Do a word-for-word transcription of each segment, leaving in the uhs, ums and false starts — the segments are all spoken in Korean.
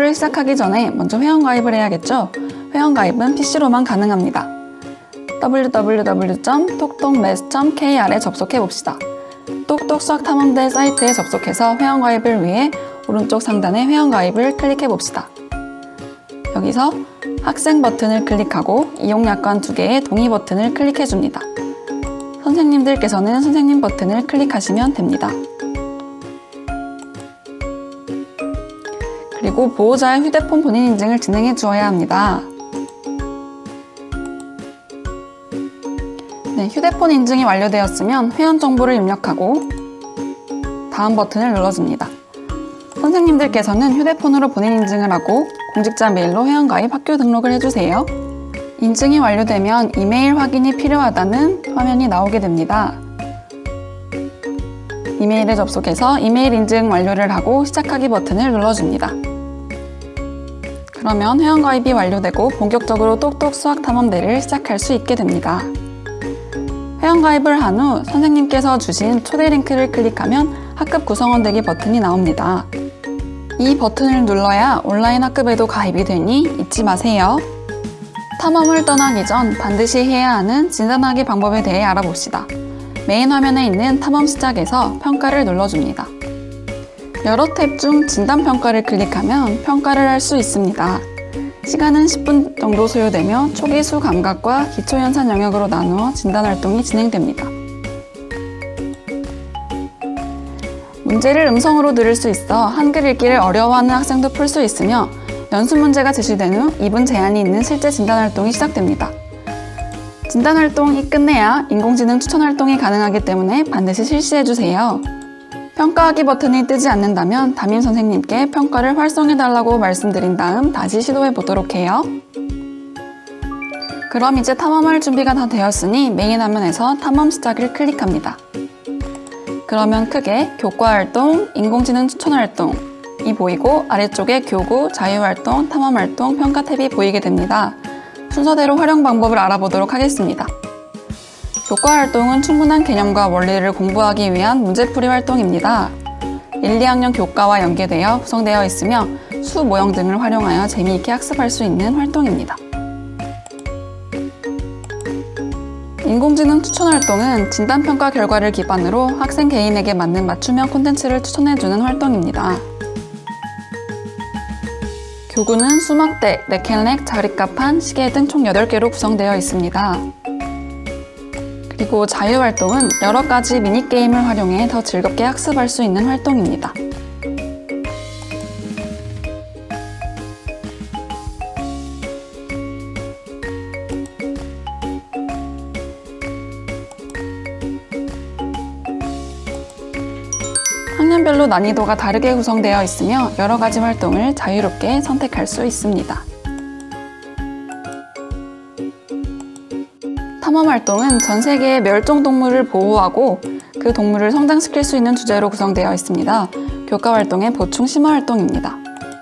학습을 시작하기 전에 먼저 회원가입을 해야겠죠? 회원가입은 피씨로만 가능합니다. 더블유 더블유 더블유 점 톡톡매스 점 케이알에 접속해봅시다. 똑똑 수학탐험대 사이트에 접속해서 회원가입을 위해 오른쪽 상단의 회원가입을 클릭해봅시다. 여기서 학생 버튼을 클릭하고 이용약관 두 개의 동의 버튼을 클릭해줍니다. 선생님들께서는 선생님 버튼을 클릭하시면 됩니다. 그리고 보호자의 휴대폰 본인 인증을 진행해 주어야 합니다. 네, 휴대폰 인증이 완료되었으면 회원 정보를 입력하고 다음 버튼을 눌러줍니다. 선생님들께서는 휴대폰으로 본인 인증을 하고 공직자 메일로 회원가입 학교 등록을 해주세요. 인증이 완료되면 이메일 확인이 필요하다는 화면이 나오게 됩니다. 이메일에 접속해서 이메일 인증 완료를 하고 시작하기 버튼을 눌러줍니다. 그러면 회원가입이 완료되고 본격적으로 똑똑 수학탐험대를 시작할 수 있게 됩니다. 회원가입을 한 후 선생님께서 주신 초대 링크를 클릭하면 학급 구성원 되기 버튼이 나옵니다. 이 버튼을 눌러야 온라인 학급에도 가입이 되니 잊지 마세요. 탐험을 떠나기 전 반드시 해야 하는 진단하기 방법에 대해 알아봅시다. 메인 화면에 있는 탐험 시작에서 평가를 눌러줍니다. 여러 탭 중 진단평가를 클릭하면 평가를 할 수 있습니다. 시간은 십 분 정도 소요되며 초기수 감각과 기초연산 영역으로 나누어 진단활동이 진행됩니다. 문제를 음성으로 들을 수 있어 한글 읽기를 어려워하는 학생도 풀 수 있으며 연습 문제가 제시된 후 이 분 제한이 있는 실제 진단활동이 시작됩니다. 진단활동이 끝내야 인공지능 추천활동이 가능하기 때문에 반드시 실시해주세요. 평가하기 버튼이 뜨지 않는다면 담임 선생님께 평가를 활성해달라고 말씀드린 다음 다시 시도해보도록 해요. 그럼 이제 탐험할 준비가 다 되었으니 메인 화면에서 탐험 시작을 클릭합니다. 그러면 크게 교과활동, 인공지능 추천활동이 보이고 아래쪽에 교구, 자유활동, 탐험활동, 평가 탭이 보이게 됩니다. 순서대로 활용 방법을 알아보도록 하겠습니다. 교과활동은 충분한 개념과 원리를 공부하기 위한 문제풀이 활동입니다. 일, 이 학년 교과와 연계되어 구성되어 있으며 수, 모형 등을 활용하여 재미있게 학습할 수 있는 활동입니다. 인공지능 추천활동은 진단평가 결과를 기반으로 학생 개인에게 맞는 맞춤형 콘텐츠를 추천해주는 활동입니다. 교구는 수막대, 네켄렉, 자립가판, 시계 등 총 여덟 개로 구성되어 있습니다. 그리고 자유활동은 여러 가지 미니게임을 활용해 더 즐겁게 학습할 수 있는 활동입니다. 학년별로 난이도가 다르게 구성되어 있으며 여러 가지 활동을 자유롭게 선택할 수 있습니다. 탐험활동은 전 세계의 멸종동물을 보호하고 그 동물을 성장시킬 수 있는 주제로 구성되어 있습니다. 교과활동의 보충 심화활동입니다.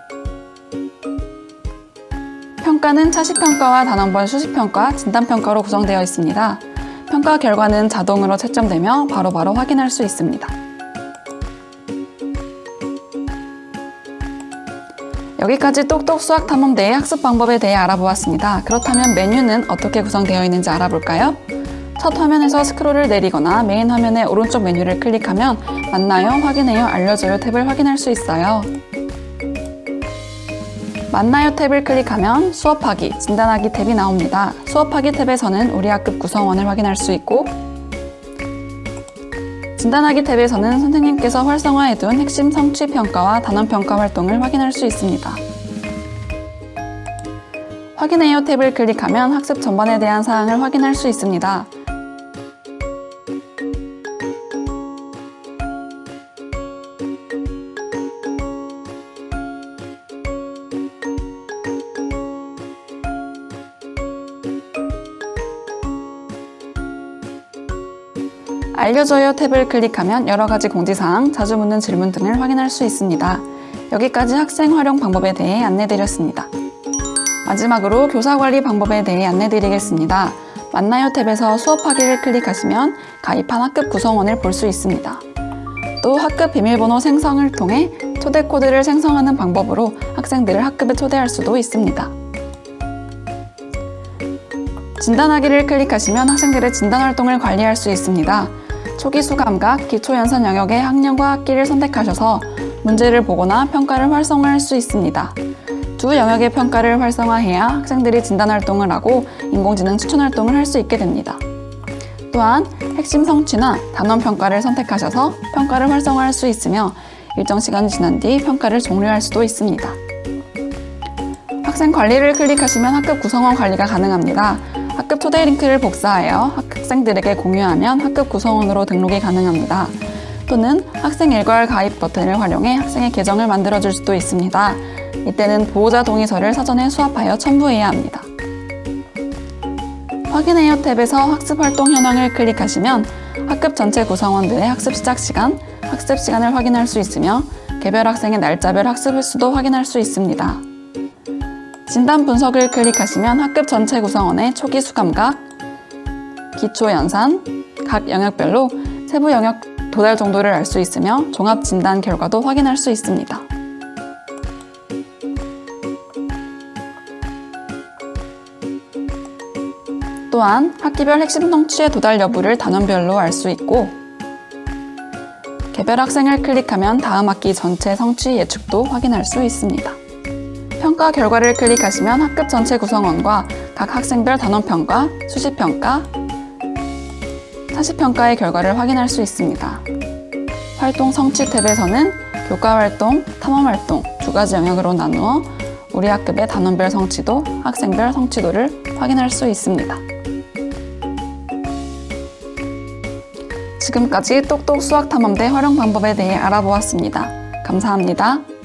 평가는 차시평가와 단원본 수시평가, 진단평가로 구성되어 있습니다. 평가 결과는 자동으로 채점되며 바로바로 확인할 수 있습니다. 여기까지 똑똑 수학탐험대의 학습 방법에 대해 알아보았습니다. 그렇다면 메뉴는 어떻게 구성되어 있는지 알아볼까요? 첫 화면에서 스크롤을 내리거나 메인 화면의 오른쪽 메뉴를 클릭하면 맞나요? 확인해요? 알려줘요? 탭을 확인할 수 있어요. 맞나요? 탭을 클릭하면 수업하기, 진단하기 탭이 나옵니다. 수업하기 탭에서는 우리 학급 구성원을 확인할 수 있고 진단하기 탭에서는 선생님께서 활성화해둔 핵심 성취평가와 단원평가 활동을 확인할 수 있습니다. 확인해요 탭을 클릭하면 학습 전반에 대한 사항을 확인할 수 있습니다. 알려줘요 탭을 클릭하면 여러가지 공지사항, 자주 묻는 질문 등을 확인할 수 있습니다. 여기까지 학생 활용 방법에 대해 안내드렸습니다. 마지막으로 교사관리 방법에 대해 안내드리겠습니다. 맞나요 탭에서 수업하기를 클릭하시면 가입한 학급 구성원을 볼 수 있습니다. 또 학급 비밀번호 생성을 통해 초대 코드를 생성하는 방법으로 학생들을 학급에 초대할 수도 있습니다. 진단하기를 클릭하시면 학생들의 진단활동을 관리할 수 있습니다. 초기 수감각, 기초 연산 영역의 학년과 학기를 선택하셔서 문제를 보거나 평가를 활성화할 수 있습니다. 두 영역의 평가를 활성화해야 학생들이 진단활동을 하고 인공지능 추천활동을 할 수 있게 됩니다. 또한 핵심 성취나 단원 평가를 선택하셔서 평가를 활성화할 수 있으며 일정 시간이 지난 뒤 평가를 종료할 수도 있습니다. 학생 관리를 클릭하시면 학급 구성원 관리가 가능합니다. 학급 초대 링크를 복사하여 학생들에게 공유하면 학급 구성원으로 등록이 가능합니다. 또는 학생 일괄 가입 버튼을 활용해 학생의 계정을 만들어줄 수도 있습니다. 이때는 보호자 동의서를 사전에 수합하여 첨부해야 합니다. 확인해요 탭에서 학습 활동 현황을 클릭하시면 학급 전체 구성원들의 학습 시작 시간, 학습 시간을 확인할 수 있으며 개별 학생의 날짜별 학습 횟수도 확인할 수 있습니다. 진단 분석을 클릭하시면 학급 전체 구성원의 초기 수감각, 기초 연산, 각 영역별로 세부 영역 도달 정도를 알 수 있으며 종합 진단 결과도 확인할 수 있습니다. 또한 학기별 핵심 성취의 도달 여부를 단원별로 알 수 있고 개별 학생을 클릭하면 다음 학기 전체 성취 예측도 확인할 수 있습니다. 평가 결과를 클릭하시면 학급 전체 구성원과 각 학생별 단원평가, 수시평가, 사시평가의 결과를 확인할 수 있습니다. 활동 성취 탭에서는 교과활동, 탐험활동 두 가지 영역으로 나누어 우리 학급의 단원별 성취도, 학생별 성취도를 확인할 수 있습니다. 지금까지 똑똑 수학탐험대 활용 방법에 대해 알아보았습니다. 감사합니다.